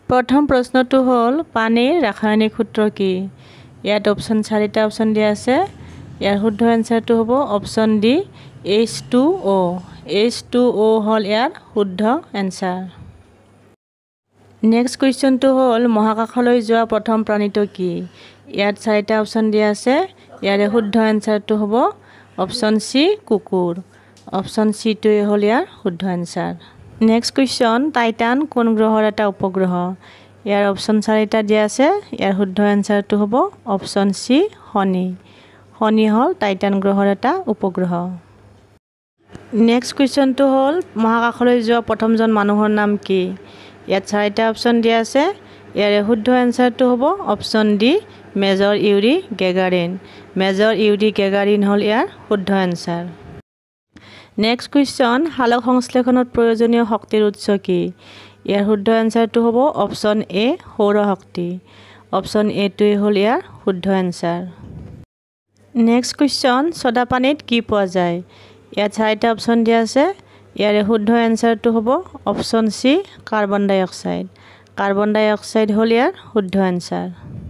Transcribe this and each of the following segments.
প্ৰথম প্ৰশ্নটো হ'ল পানীৰ ৰাসায়নিক সূত্ৰ কি ইয়াত অপচন 4টা অপচন দিয়া আছে ইয়াৰ শুদ্ধ এনসাৰটো হ'ব অপচন ডি H2O H2O হ'ল ইয়াৰ শুদ্ধ এনসাৰ নেক্সট কোৱেশ্চনটো হ'ল মহাকাশলৈ যোৱা প্ৰথম প্ৰাণীটো কি ইয়াত 4টা অপচন দিয়া আছে ইয়াৰ শুদ্ধ এনসাৰটো হ'ব অপচন সি কুকুৰ অপচন সি টোৱে হ'ল ইয়াৰ শুদ্ধ এনসাৰ নেক্সট কোৱেশ্চন টাইটান কোন গ্ৰহৰ এটা উপগ্ৰহ ইয়াৰ অপচন 4টা দিয়া আছে ইয়াৰ শুদ্ধ এনসাৰটো হ'ব অপচন সি শনি শনি হ'ল টাইটান গ্ৰহৰ এটা উপগ্ৰহ নেক্সট কোৱেশ্চনটো হ'ল মহাকাশলৈ যোৱা প্ৰথমজন মানুহৰ নাম কি ইয়াত 4টা অপচন দিয়া আছে ইয়াৰ শুদ্ধ এনসাৰটো হ'ব option D major Yuri Gagarin major Yuri Gagarin হ'ল ইয়াৰ শুদ্ধ এনসাৰ নেক্সট কোৱেশ্চন হালক সংশ্লেষণত প্ৰয়োজনীয় শক্তিৰ উৎস কি ইয়াৰ শুদ্ধ এনসাৰটো হ'ব অপচন এ সৌৰ শক্তি অপচন এ টোৱে হ'ল ইয়াৰ শুদ্ধ এনসাৰ নেক্সট কোৱেশ্চন সদা পানীত কি পোৱা যায় ইয়াত 4টা অপচন দিয়া আছে ইয়াৰ শুদ্ধ এনসাৰটো হ'ব অপচন সি কাৰ্বন ডাই অক্সাইড হ'ল ইয়াৰ শুদ্ধ answer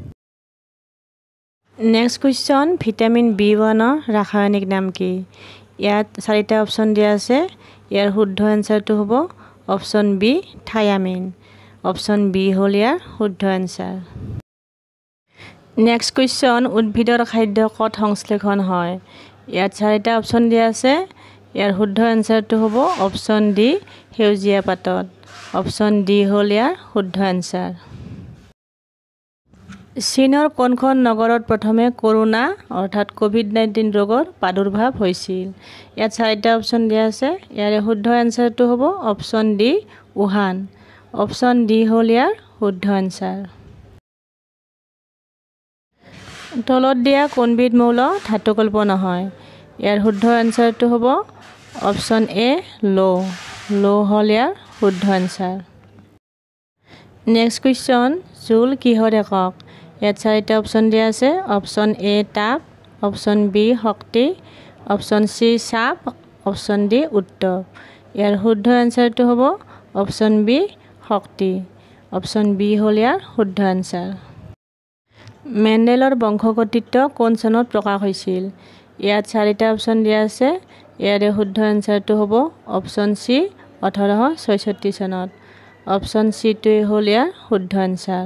next question vitamin B1 ৰ ৰাসায়নিক নাম কি ইয়াত 4টা অপচন দিয়া আছে ইয়াৰ শুদ্ধ এনসাৰটো হ'ব option B thiamine option B হ'ল ইয়াৰ শুদ্ধ এনসাৰ নেক্সট কোৱেশ্চন উদ্ভিদৰ খাদ্য কত সংশ্লেষণ হয় ইয়াত 4টা অপচন দিয়া আছে ইয়াৰ শুদ্ধ এনসাৰটো হ'ব অপচন ডি সেউজীয়া পাতত অপচন ডি হ'ল ইয়াৰ শুদ্ধ এনসাৰ চীনৰ কোনখন নগৰত প্ৰথমে কৰোনা অৰ্থাৎ কোভিড-19 ৰোগৰ প্ৰাদুৰ্ভাৱ হৈছিল ইয়াত 4টা অপচন দিয়া আছে ইয়াৰ শুদ্ধ এনসাৰটো হ'ব option D Wuhan option D হ'ল ইয়াৰ শুদ্ধ এনসাৰ তলত দিয়া কোনবিধ মৌল ধাতুকল্প নহয় ইয়াৰ শুদ্ধ এনসাৰটো হ'ব অপচন এ লো হ'ল ইয়াৰ শুদ্ধ এনসাৰ নেক্সট কোৱেশ্চন জুল কিহৰ একক ইয়াত 4টা অপচন দিয়া আছে অপচন এ তাপ অপচন বি শক্তি অপচন সি চাপ অপচন ডি উত্তপ ইয়াৰ শুদ্ধ এনসাৰটো হ'ব অপচন বি শক্তি অপচন বি হ'ল ইয়াৰ শুদ্ধ এনসাৰ মেণ্ডেলৰ বংশগতিত্ব কোন চনত প্ৰকাশ হৈছিল ইয়াত 4টা অপচন দিয়া আছে ইয়াৰ শুদ্ধ এনসাৰটো হ'ব অপচন সি 1866 চনত অপচন সি টোৱে হ'ল ইয়াৰ শুদ্ধ এনসাৰ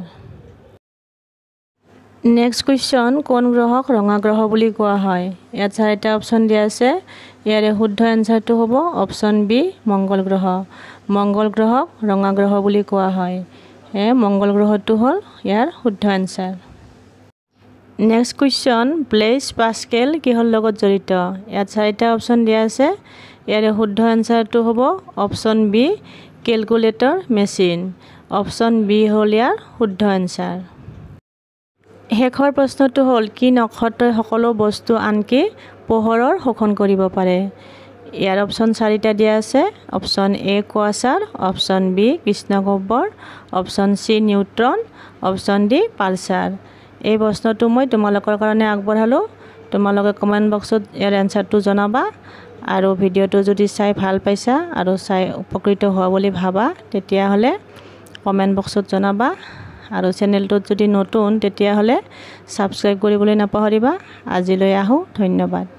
নেক্সট কোৱেশ্চন কোন গ্ৰহক ৰঙা গ্ৰহ বুলি কোৱা হয় ইয়াত 4টা অপচন দিয়া আছে ইয়াৰ শুদ্ধ এনসাৰটো হ'ব অপচন বি মংগল গ্ৰহক ৰঙা গ্ৰহ বুলি কোৱা হয় মংগল গ্ৰহটো হ'ল ইয়াৰ শুদ্ধ answer next question Blaise Pascal কিহৰ লগত জড়িত ইয়াত 4টা অপচন দিয়া আছে ইয়াৰ শুদ্ধ এনসাৰটো হ'ব option B calculator machine option B হ'ল ইয়াৰ শুদ্ধ এনসাৰ শেষৰ প্ৰশ্নটো হ'ল কি নক্ষত্ৰই সকলো বস্তু আনকি পোহৰৰ শোষণ কৰিব পাৰে ইয়াৰ অপচন 4টা দিয়া আছে option A quasar option B কৃষ্ণগহ্বৰ option C neutron option D pulsar এই প্ৰশ্নটো মই তোমালোকৰ কাৰণে আগবঢ়ালোঁ তোমালোকে কমেণ্ট বক্সত ইয়াৰ এনসাৰটো জনাবা আৰু ভিডিঅ'টো যদি চাই ভাল পাইছা আৰু চাই উপকৃত হোৱা বুলি ভাবা তেতিয়াহ'লে কমেণ্ট বক্সত জনাবা আৰু চেনেলটোত যদি নতুন তেতিয়াহ'লে ছাবস্ক্ৰাইব কৰিবলৈ নাপাহৰিবা আজিলৈ আহোঁ ধন্যবাদ